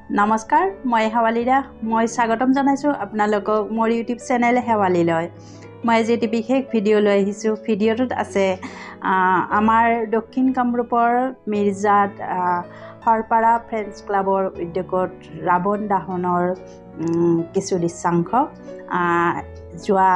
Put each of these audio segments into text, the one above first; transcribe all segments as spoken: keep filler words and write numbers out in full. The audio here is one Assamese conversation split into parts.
নমস্কাৰ, মই শেৱালীৰা। মই স্বাগতম জনাইছোঁ আপোনালোকক মোৰ ইউটিউব চেনেল শেৱালীলৈ। মই আজি এটি বিশেষ ভিডিঅ' লৈ আহিছোঁ। ভিডিঅ'টোত আছে আমাৰ দক্ষিণ কামৰূপৰ মিৰ্জাত সৰপাৰা ফ্ৰেণ্ডছ ক্লাবৰ উদ্যোগত ৰাৱণ দাহনৰ কিছু দৃশ্যাংশ। যোৱা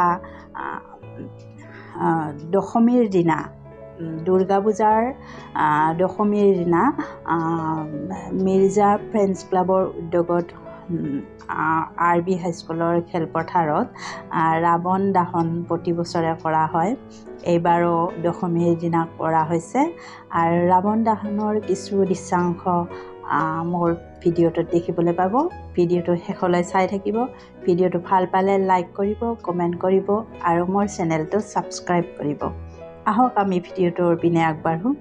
দশমীৰ দিনা, দুৰ্গা পূজাৰ দশমীৰ দিনা মিৰ্জা ফ্ৰেণ্ডছ ক্লাবৰ উদ্যোগত আৰ বি হাইস্কুলৰ খেলপথাৰত ৰাৱণ দাহন প্ৰতি বছৰে কৰা হয়। এইবাৰো দশমীৰ দিনা কৰা হৈছে। আৰু ৰাৱণ দাহনৰ কিছু দৃশ্যাংশ মোৰ ভিডিঅ'টোত দেখিবলৈ পাব। ভিডিঅ'টো শেষলৈ চাই থাকিব। ভিডিঅ'টো ভাল পালে লাইক কৰিব, কমেণ্ট কৰিব আৰু মোৰ চেনেলটো ছাবস্ক্ৰাইব কৰিব। আহক আমি ভিডিঅ'টোৰ পিনে আগবাঢ়োঁ।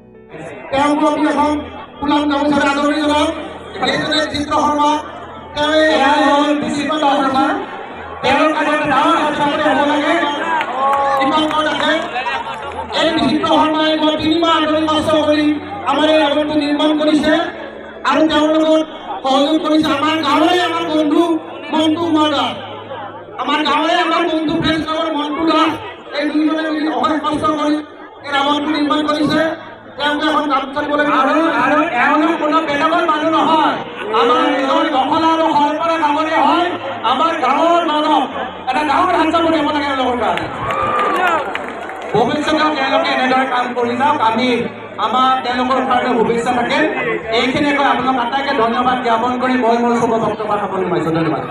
আমাৰ এই ৰাৱণটো নিৰ্মাণ কৰিছে আৰু তেওঁৰ লগত সহযোগ কৰিছে আমাৰ গাঁৱৰে আমাৰ বন্ধু মন্টু দাস, আমাৰ গাঁৱৰে আমাৰ বন্ধু ফ্ৰেণ্ডছ ক্লাবৰ মন্টু দাস। এই দুইজনে মিলি অশেষ কষ্ট কৰি এই ৰাৱণটো নিৰ্মাণ কৰিছে। তেওঁলোকে এখন কাম কৰিব লাগিব আৰু আৰু এওঁলোক কোনো বেলেগৰ মানুহ নহয়, আমাৰ নিজৰ দখলা আৰু সৰপাৰা গাঁৱৰে হয়। আমাৰ গাঁৱৰ মানৱ এটা ডাঙৰ হাত চাপ দিব লাগে এওঁলোকৰ কাৰণে। ভৱিষ্যতেও তেওঁলোকে এনেদৰে কাম কৰি যাওক। আমি আমাৰ তেওঁলোকৰ কাৰণে শুভেচ্ছা থাকে। এইখিনি কৈ আপোনাক আটাইকে ধন্যবাদ জ্ঞাপন কৰি মই মোৰ শুভ বক্তব্য সামৰণি মাৰিছোঁ। ধন্যবাদ।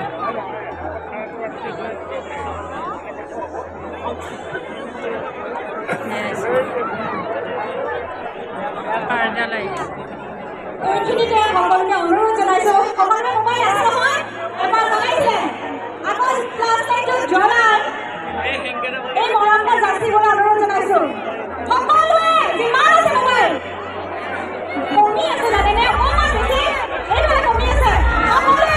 এইখিনিতে সকলোকে অনুৰোধ জনাইছোঁ, সকলোৰে মোবাইল আছে নহয়, এবাৰ জনাইছে আকৌ প্লাষ্টিকটো জ্বলাই এই মৰমটা যাচিবলৈ অনুৰোধ জনাইছোঁ। সকলোৱে যিমান আছে মোবাইল কমি আছে, জানেনে? অকণমান বেছি এইফালে কমি আছে। সকলোৱে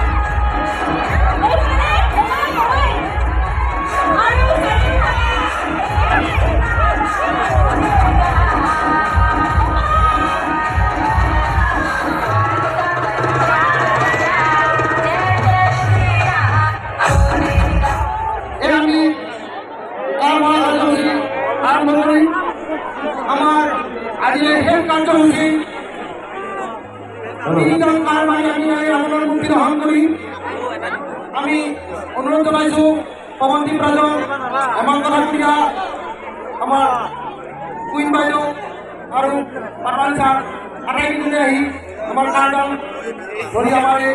এইফালে মোবাইল মোবাইল আৰু আমাৰ আজিৰ শেষ কাৰ্যসূচী তিনিজন কাৰ মাৰি আমি ৰাৱণৰ মূৰ্তি দহন কৰি আমি অনুৰোধ জনাইছোঁ পৱনদীপ ৰাজক, হেমন্ত ডাঙৰীয়া, আমাৰ কুইন বাইদেউ আৰু পাটাল ছাৰ আটাইকেইজনে আহি আমাৰ কাৰ্ডন ধৰি আমাৰ এই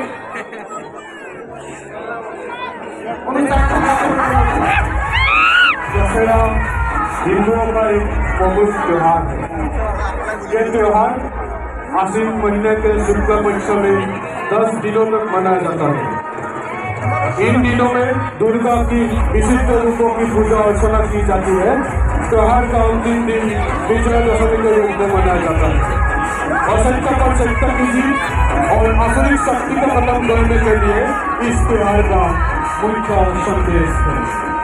दशहरा हिंदुओं का एक प्रमुख त्योहार है। ये त्योहार आश्विन महीने के शुक्ल पक्ष में दस दिनों तक मनाया जाता है। इन दिनों में दुर्गा की विशिष्ट रूपों की पूजा अर्चना की जाती है। त्योहार का अंतिम दिन विजया दशमी के रूप में मनाया जाता है। असत्य पर सत्य की जीत और असुरी शक्ति को खत्म करने के लिए इस त्योहार का मुख्य संदेश है।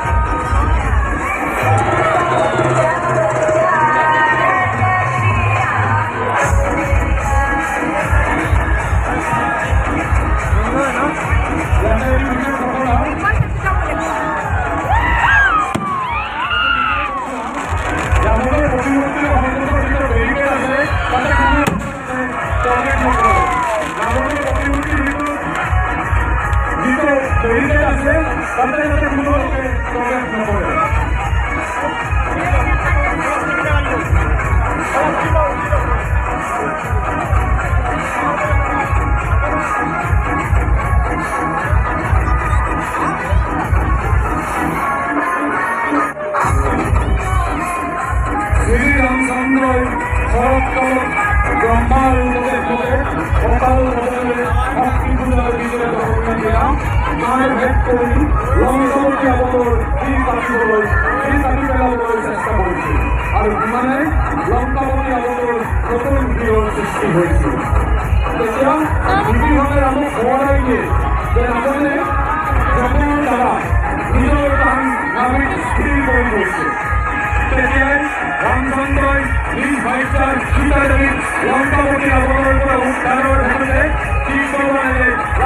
আৰু ইমানে লংকাপতি আগৰ নতুন বীৰৰ সৃষ্টি হৈছিল। তেতিয়া পৃথিৱীখনে আমাক সোঁৱৰাই দিয়ে যে আগতে জপৰ দ্বাৰা নিজৰ কাম নামি স্থিৰ কৰি গৈছে। তেতিয়াই ৰামচন্দ্ৰই নিজ ভাইচাৰ সীতাদেৱীক লংকাপতি আগৰ পৰা উদ্ধাৰৰ হেতুকে কি কৰিব লাগে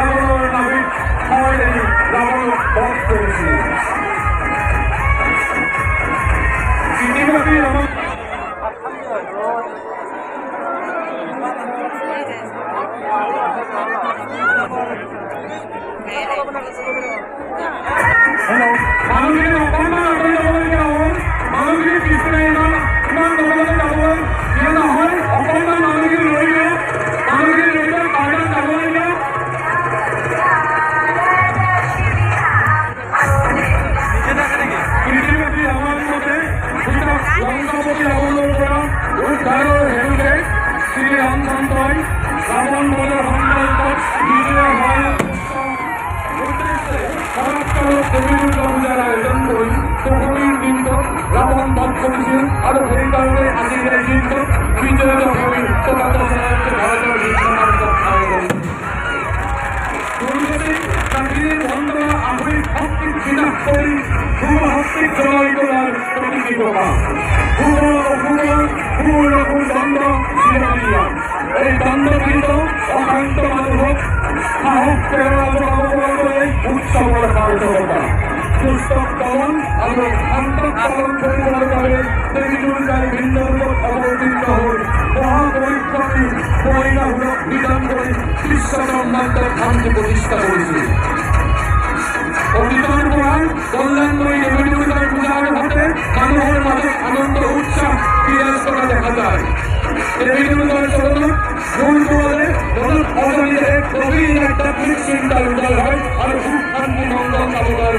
খণ্ডপীড়িত অশান্ত মানুহক সাহস প্ৰেৰণা যোগাব পৰাকৈ উৎসৱৰ সাৰ্থকতা দুষ্টক দমন আৰু শান্তক পালন কৰিবলৈ বাবে দেৱী দুৰ্গাই ভিন্ন ৰূপত অৱতীৰ্ণ হৈ মহাপৰিক্ৰমী মহিলাবোৰক নিদান কৰি বিশ্ব ব্ৰহ্মাণ্ডত শান্তি প্ৰতিষ্ঠা কৰিছিল। অতীতৰ পৰাই কল্যাণময়ী দেৱী দুৰ্গাৰ পূজাৰ সৈতে মানুহৰ মাজত আনন্দ উৎসাহ বিৰাজ কৰা দেখা যায়। দেৱী দুৰ্গাৰ চৰণত মূল দুৱাৰে মনত অজানিতে এক গভীৰ আধ্যাত্মিক চিন্তাৰ উদয় হয় আৰু সুখ শান্তি মংগল কামনাৰ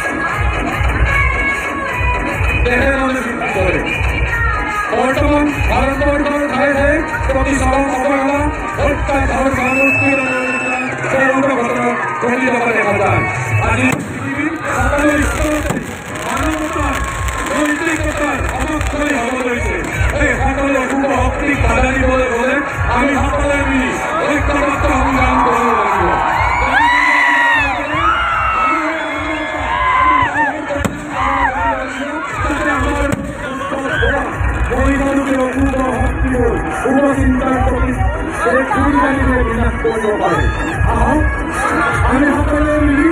দেহে মনে সৃষ্টি কৰে। বৰ্তমান ভাৰতবৰ্ষৰ ঠায়ে ঠায়ে প্ৰতি চৰম অৱহেলা অত্যাচাৰ ভাৱমূৰ্তিৰ ঘটনা ঘটি থকা দেখা যায়। আজি পৃথিৱীৰ সকলো স্তৰতে মানৱতাৰ নৈতিকতাৰ অৱক্ষয় হ'ব লৈছে। এই সকলো অশুভ শক্তিক বাধা দিবলৈ হ'লে আমি সকলোৱে মিলি ঐক্যবদ্ধ সংগ্ৰাম কৰিব লাগিব। মহিলালোকে অশুভ শক্তিবোৰ শুভ চিন্তাৰ প্ৰতি এক দুৰ্গানীৰে বিনাশ কৰিব পাৰে। আহক আমি সকলোৱে মিলি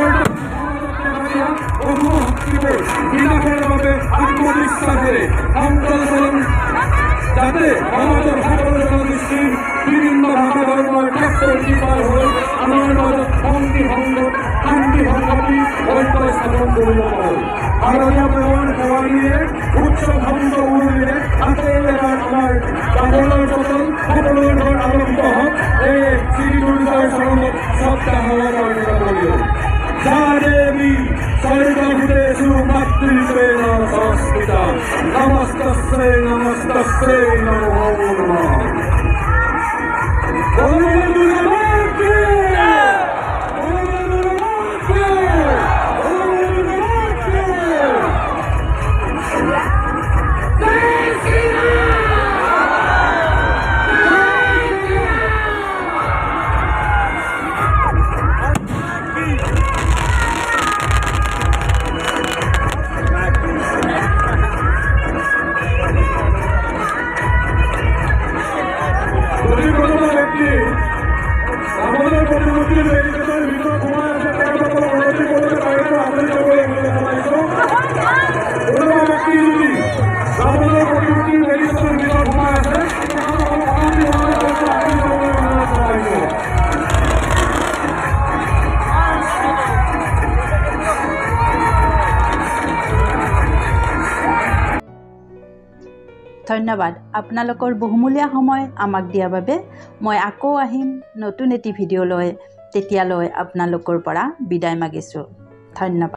অশুভ শক্তিবোৰ বিনাশৰ বাবে আত্মবিশ্বাসেৰে সংকল্প লম, যাতে সমাজৰ সকলো জনগোষ্ঠীৰ বিভিন্ন ভাষা ধৰ্মৰ ঠাকুৰ পাৰ হৈ আমাৰ মাজত শান্তি সংগত শান্তি সংগতি ঐক্য স্থাপন কৰিব পাৰোঁ। ভাৰতীয় প্ৰেমৰ সেৱাৰীৰে উৎসৱ ভংগ উৰুলিৰে আকৌ এবাৰ আমাৰ বাপলৰ পতন সকলোৰ ঘৰ আৰম্ভ হওক। এই শ্ৰী দুৰ্গাৰ চৰণত শ্ৰদ্ধা সমৰ্পণ কৰিলোঁ। যা দেৱী স্বৰ্গভূতেষু মাতৃত্বেন সংস্থিতা নমস্তস্যৈ নমস্তস্যৈ নমো নমঃ। ধন্যবাদ আপোনালোকৰ বহুমূলীয়া সময় আমাক দিয়াৰ বাবে। মই আকৌ আহিম নতুন এটি ভিডিঅ' লৈ, তেতিয়ালৈ আপোনালোকৰ পৰা বিদায় মাগিছোঁ। ধন্যবাদ।